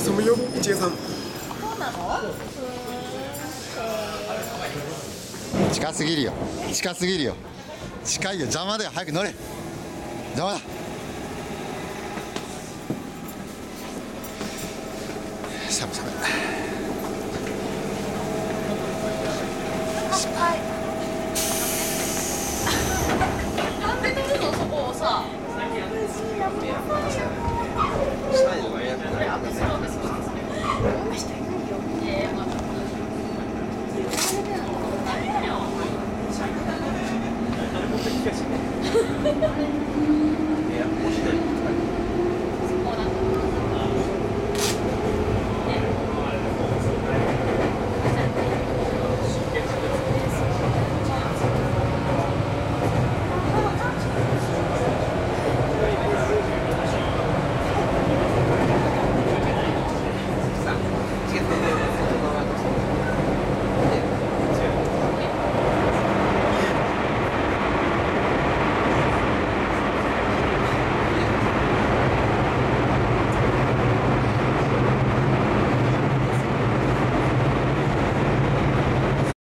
寒いよ、一元さん。 そうなの？ 近すぎるよ、近すぎるよ、近いよ、邪魔だよ、早く乗れ、邪魔だ。寒い寒い。 はい。なんで撮るのそこをさ。 誰も敵がしない。